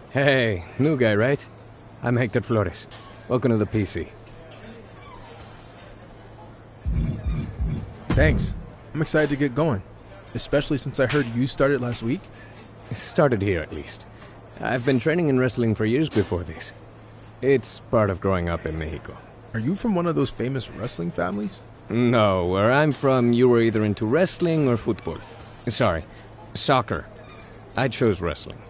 Hey, new guy, right? I'm Hector Flores. Welcome to the PC. Thanks. I'm excited to get going, especially since I heard you started last week. Started here, at least. I've been training in wrestling for years before this. It's part of growing up in Mexico. Are you from one of those famous wrestling families? No, where I'm from, you were either into wrestling or football. Sorry, soccer. I chose wrestling.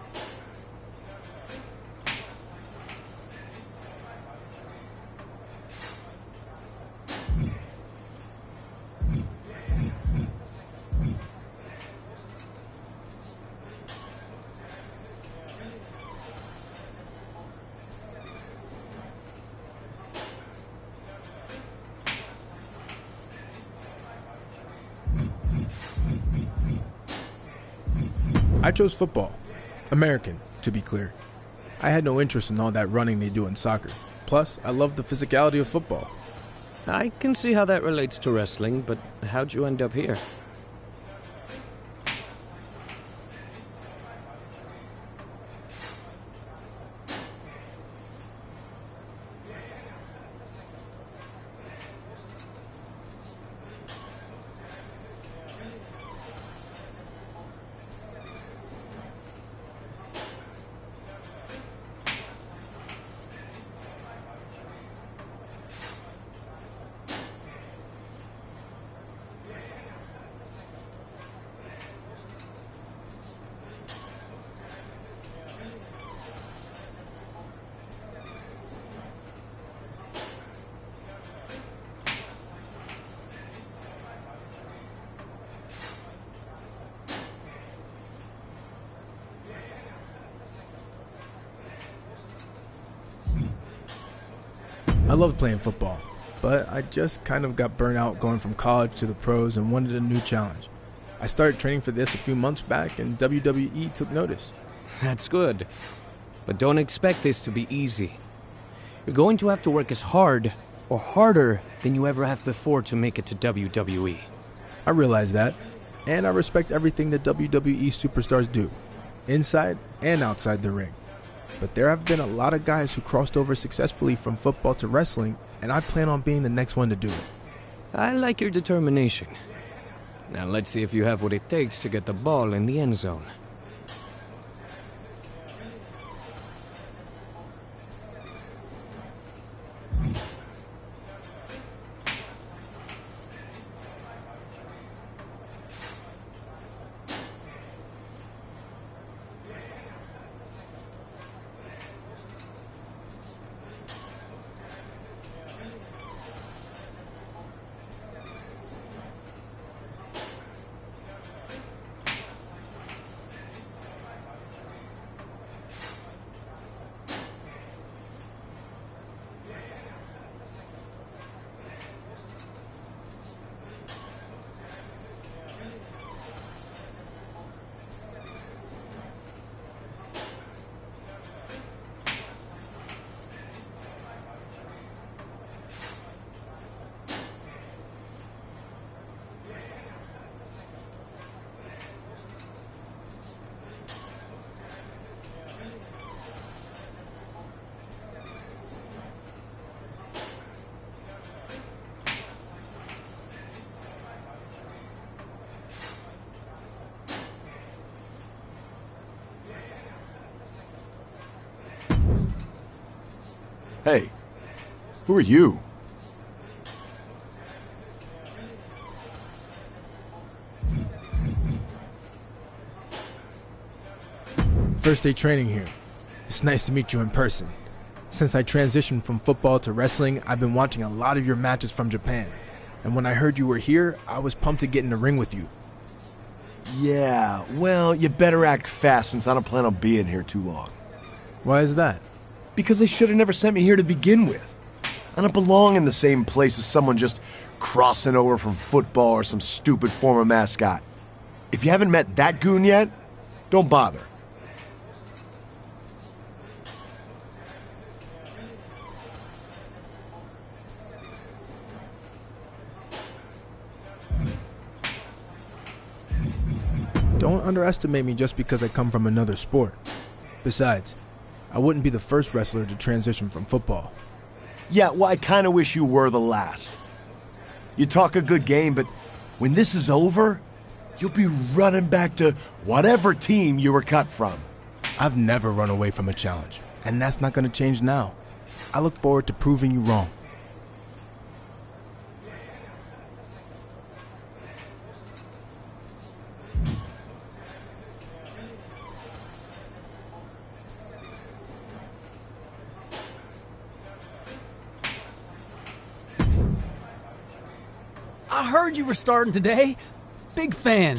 I chose football. American, to be clear. I had no interest in all that running they do in soccer. Plus, I love the physicality of football. I can see how that relates to wrestling, but how'd you end up here? I loved playing football, but I just kind of got burnt out going from college to the pros and wanted a new challenge. I started training for this a few months back, and WWE took notice. That's good. But don't expect this to be easy. You're going to have to work as hard, or harder, than you ever have before to make it to WWE. I realize that, and I respect everything that WWE superstars do, inside and outside the ring. But there have been a lot of guys who crossed over successfully from football to wrestling, and I plan on being the next one to do it. I like your determination. Now let's see if you have what it takes to get the ball in the end zone. Hey, who are you? First day training here. It's nice to meet you in person. Since I transitioned from football to wrestling, I've been watching a lot of your matches from Japan. And when I heard you were here, I was pumped to get in the ring with you. Yeah, well, you better act fast since I don't plan on being here too long. Why is that? Because they should have never sent me here to begin with. I don't belong in the same place as someone just crossing over from football or some stupid former mascot. If you haven't met that goon yet, don't bother. Don't underestimate me just because I come from another sport. Besides, I wouldn't be the first wrestler to transition from football. Yeah, well, I kind of wish you were the last. You talk a good game, but when this is over, you'll be running back to whatever team you were cut from. I've never run away from a challenge, and that's not going to change now. I look forward to proving you wrong. I heard you were starting today. Big fan.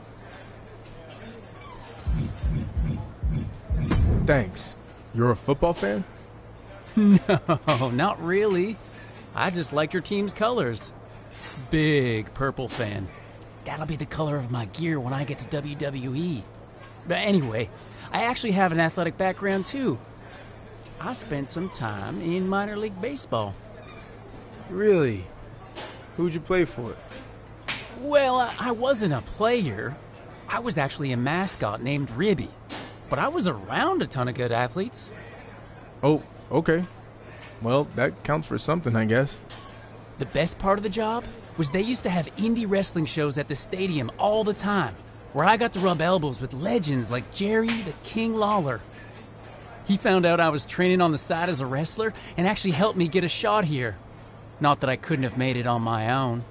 Thanks. You're a football fan? No, not really. I just liked your team's colors. Big purple fan. That'll be the color of my gear when I get to WWE. But anyway, I actually have an athletic background too. I spent some time in minor league baseball. Really? Who'd you play for? Well, I wasn't a player. I was actually a mascot named Ribby. But I was around a ton of good athletes. Oh, okay. Well, that counts for something, I guess. The best part of the job was they used to have indie wrestling shows at the stadium all the time, where I got to rub elbows with legends like Jerry the King Lawler. He found out I was training on the side as a wrestler and actually helped me get a shot here. Not that I couldn't have made it on my own.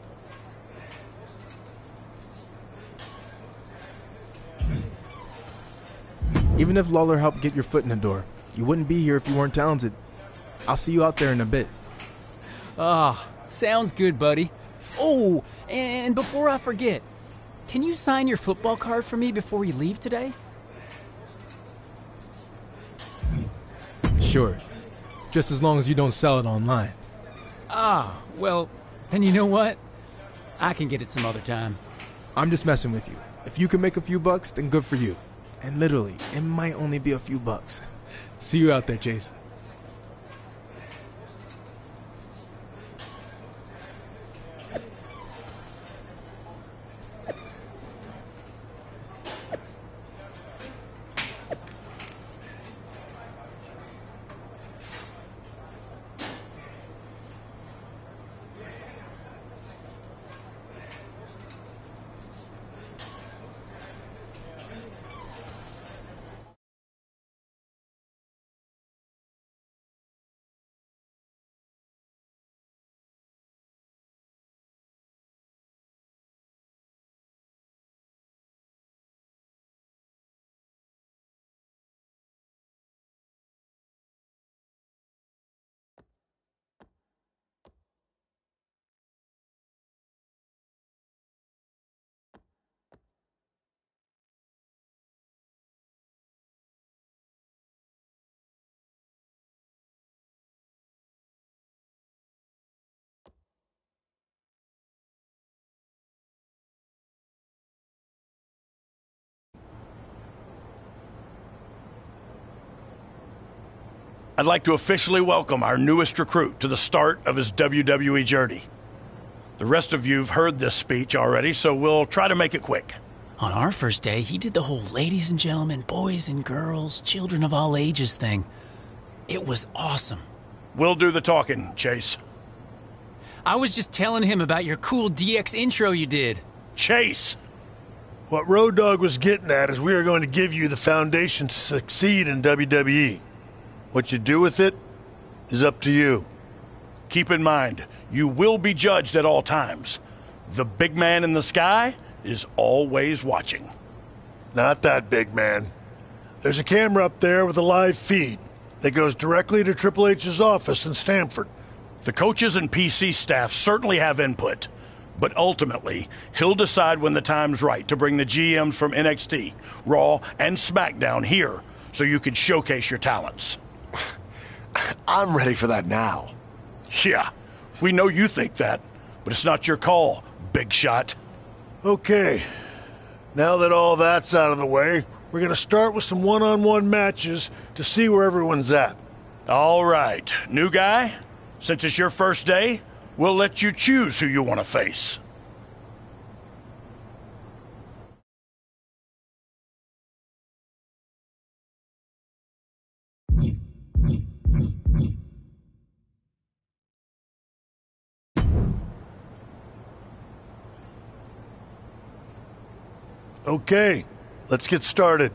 Even if Lawler helped get your foot in the door, you wouldn't be here if you weren't talented. I'll see you out there in a bit. Ah, sounds good, buddy. Oh, and before I forget, can you sign your football card for me before you leave today? Sure. Just as long as you don't sell it online. Ah, well, then you know what? I can get it some other time. I'm just messing with you. If you can make a few bucks, then good for you. And literally, it might only be a few bucks. See you out there, Chase. I'd like to officially welcome our newest recruit to the start of his WWE journey. The rest of you have heard this speech already, so we'll try to make it quick. On our first day, he did the whole ladies and gentlemen, boys and girls, children of all ages thing. It was awesome. We'll do the talking, Chase. I was just telling him about your cool DX intro you did. Chase! What Road Dogg was getting at is we are going to give you the foundation to succeed in WWE. What you do with it is up to you. Keep in mind, you will be judged at all times. The big man in the sky is always watching. Not that big man. There's a camera up there with a live feed that goes directly to Triple H's office in Stamford. The coaches and PC staff certainly have input, but ultimately, he'll decide when the time's right to bring the GMs from NXT, Raw, and SmackDown here so you can showcase your talents. I'm ready for that now. Yeah, we know you think that, but it's not your call, big shot. Okay, now that all that's out of the way, we're going to start with some one-on-one matches to see where everyone's at. All right, new guy, since it's your first day, we'll let you choose who you want to face. Okay, let's get started.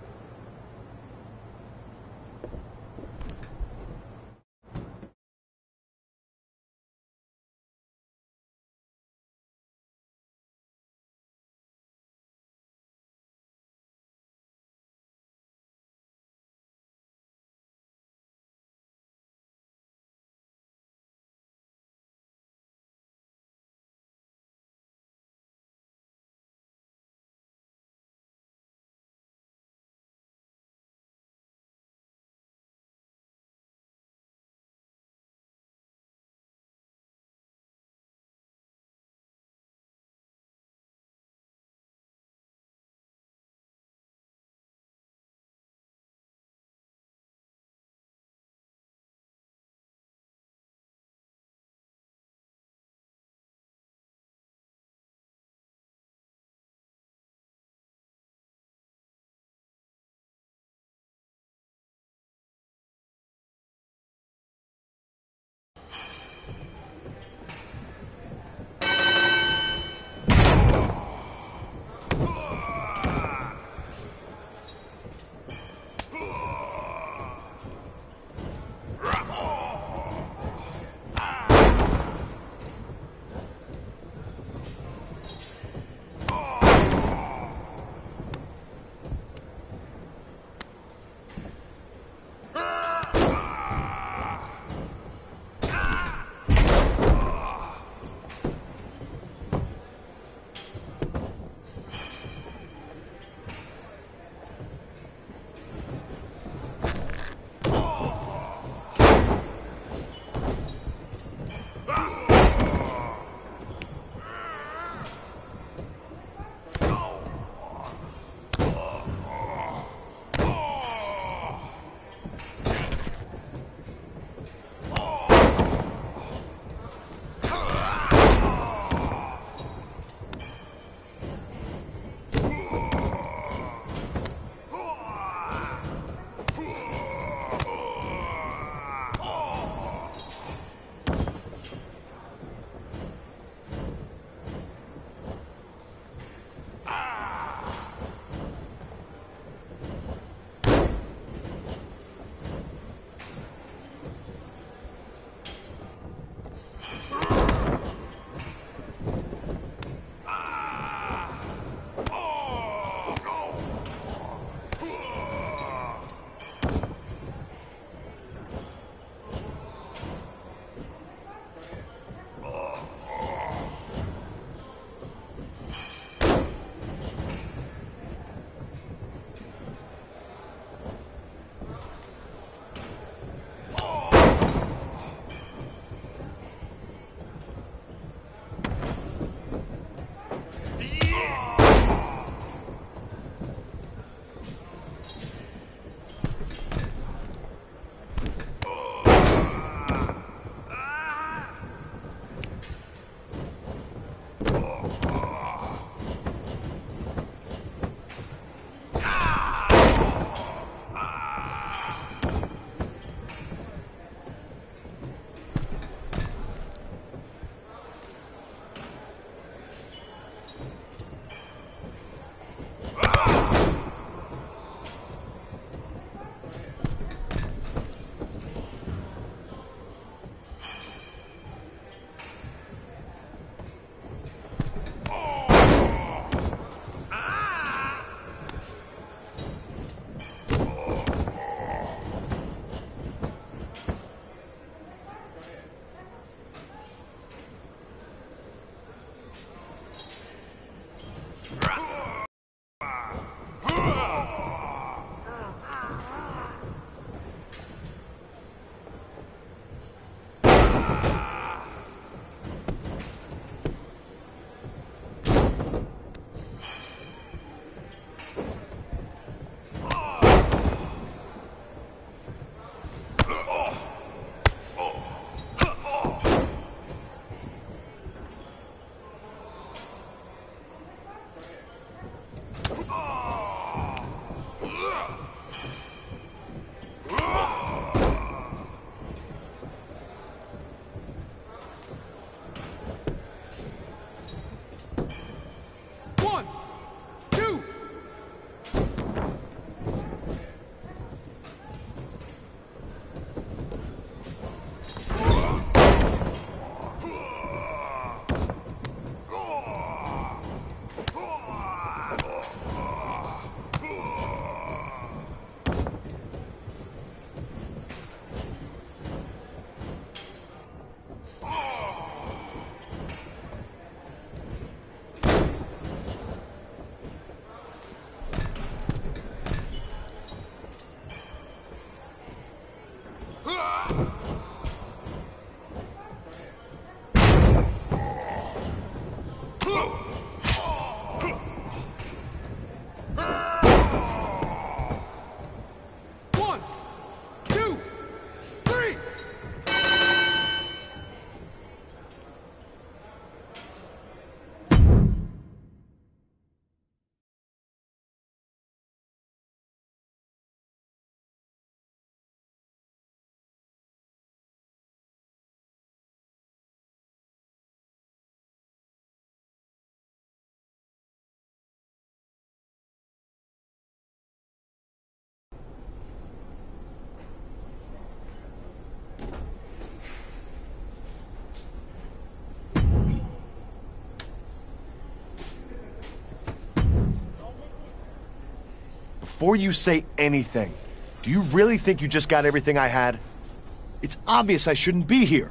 Before you say anything, do you really think you just got everything I had? It's obvious I shouldn't be here.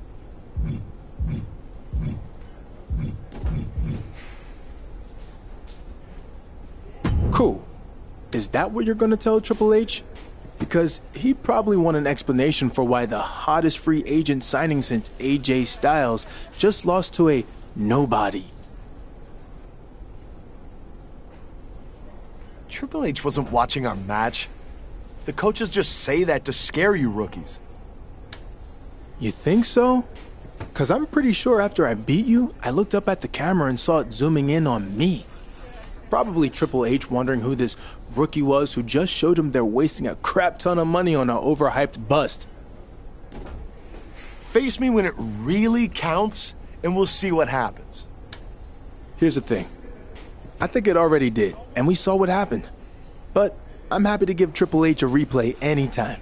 Cool. Is that what you're gonna tell Triple H? Because he'd probably want an explanation for why the hottest free agent signing since AJ Styles just lost to a nobody. Triple H wasn't watching our match. The coaches just say that to scare you rookies. You think so? Cause I'm pretty sure after I beat you, I looked up at the camera and saw it zooming in on me. Probably Triple H wondering who this rookie was who just showed him they're wasting a crap ton of money on an overhyped bust. Face me when it really counts, and we'll see what happens. Here's the thing. I think it already did, and we saw what happened. But I'm happy to give Triple H a replay anytime.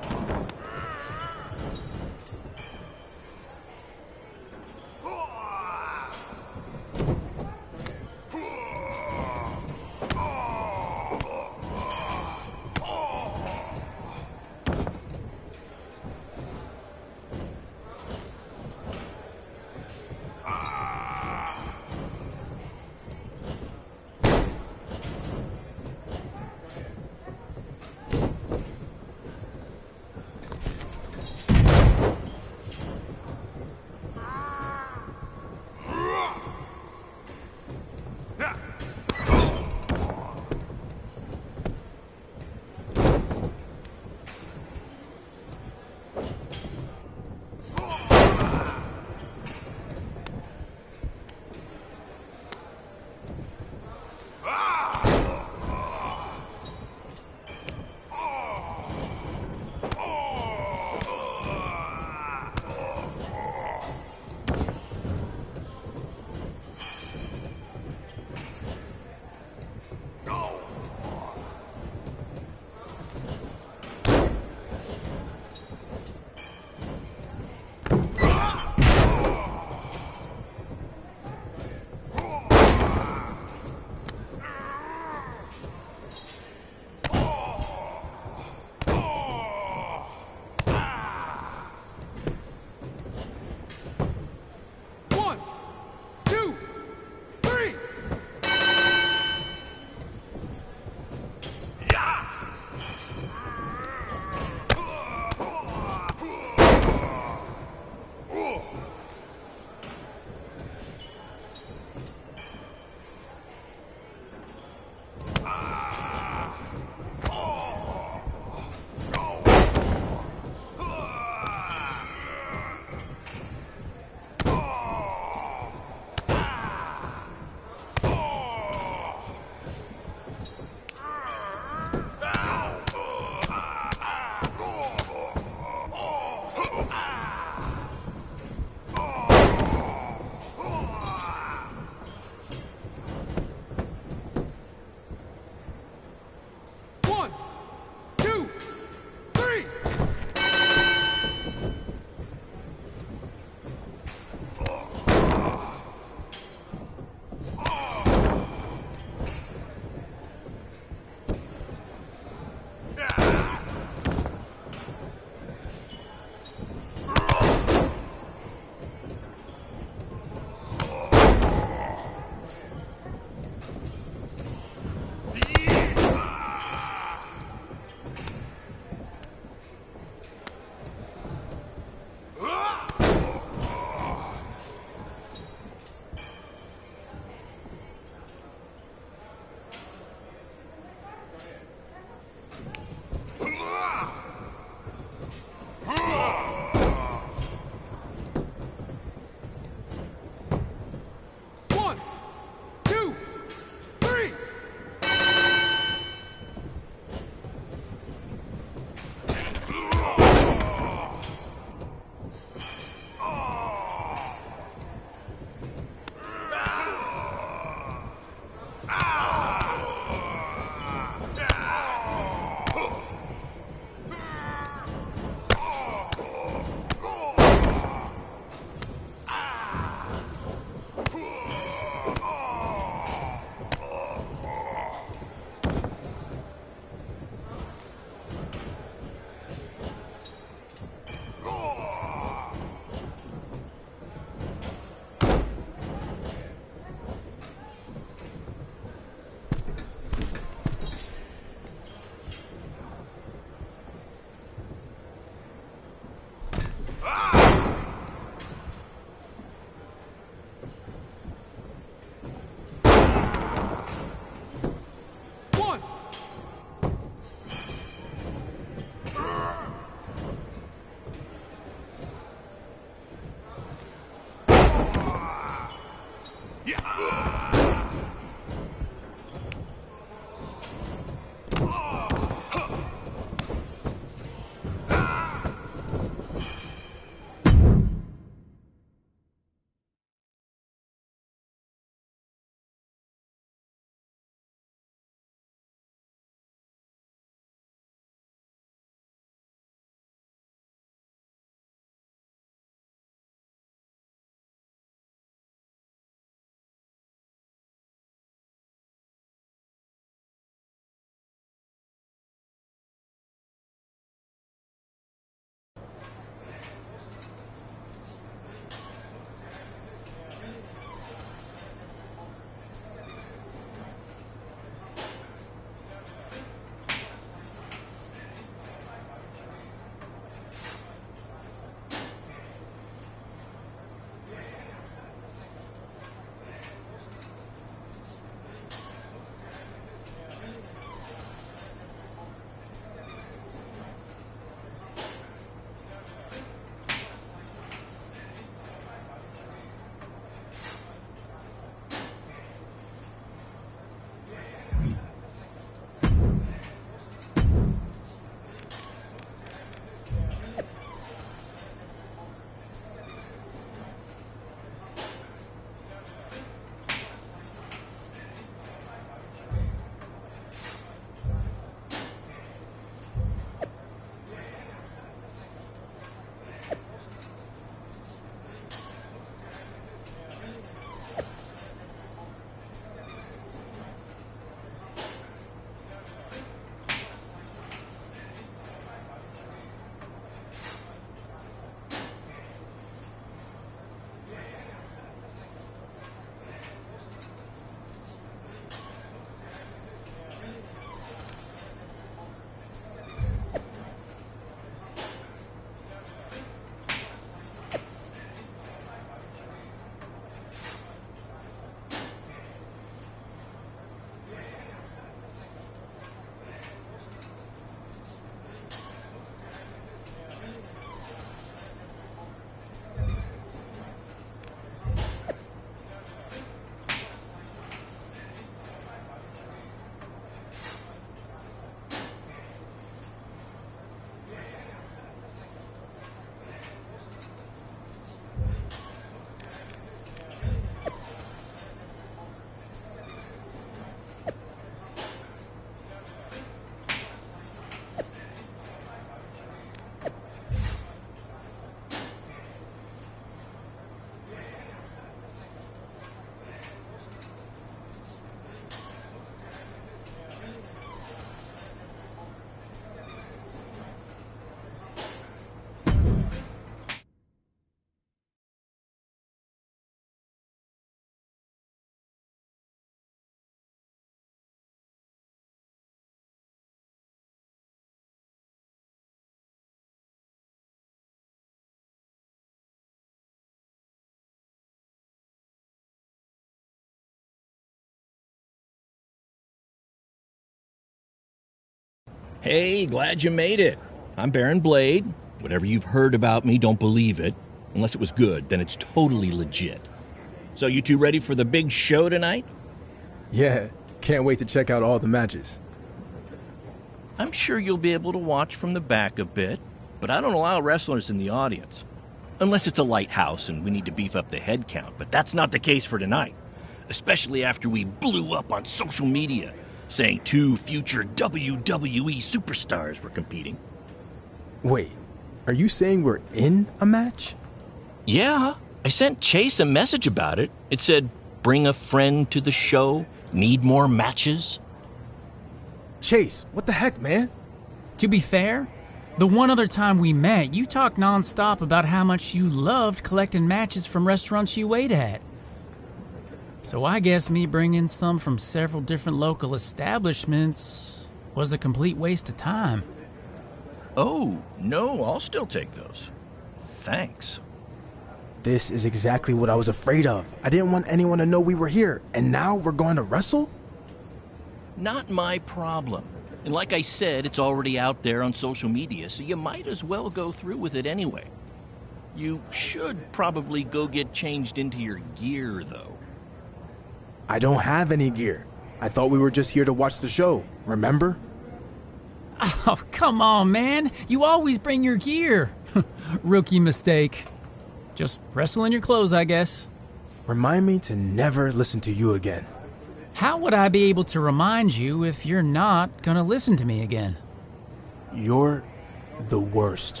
Hey, glad you made it. I'm Baron Blade. Whatever you've heard about me, don't believe it. Unless it was good, then it's totally legit. So you two ready for the big show tonight? Yeah, can't wait to check out all the matches. I'm sure you'll be able to watch from the back a bit, but I don't allow wrestlers in the audience. Unless it's a light house and we need to beef up the head count, but that's not the case for tonight. Especially after we blew up on social media, saying 2 future WWE superstars were competing. Wait, are you saying we're in a match? Yeah, I sent Chase a message about it. It said, bring a friend to the show, need more matches. Chase, what the heck, man? To be fair, the one other time we met, you talked nonstop about how much you loved collecting matches from restaurants you ate at. So I guess me bringing some from several different local establishments was a complete waste of time. Oh, no, I'll still take those. Thanks. This is exactly what I was afraid of. I didn't want anyone to know we were here, and now we're going to wrestle? Not my problem. And like I said, it's already out there on social media, so you might as well go through with it anyway. You should probably go get changed into your gear, though. I don't have any gear. I thought we were just here to watch the show, remember? Oh, come on, man. You always bring your gear. Rookie mistake. Just wrestle in your clothes, I guess. Remind me to never listen to you again. How would I be able to remind you if you're not gonna listen to me again? You're the worst.